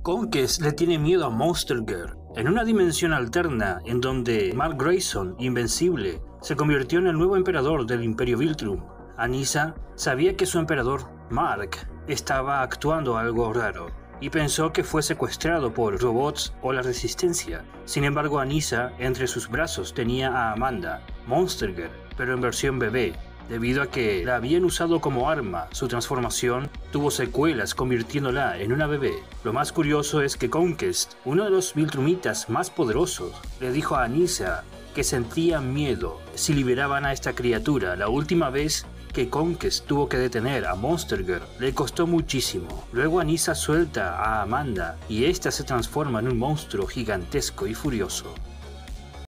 Conquest le tiene miedo a Monster Girl. En una dimensión alterna en donde Mark Grayson, invencible, se convirtió en el nuevo emperador del Imperio Viltrum, Anissa sabía que su emperador, Mark, estaba actuando algo raro y pensó que fue secuestrado por robots o la Resistencia. Sin embargo, Anissa entre sus brazos tenía a Amanda, Monster Girl, pero en versión bebé. Debido a que la habían usado como arma, su transformación tuvo secuelas convirtiéndola en una bebé. Lo más curioso es que Conquest, uno de los Viltrumitas más poderosos, le dijo a Anissa que sentía miedo si liberaban a esta criatura. La última vez que Conquest tuvo que detener a Monster Girl le costó muchísimo. Luego Anissa suelta a Amanda y esta se transforma en un monstruo gigantesco y furioso.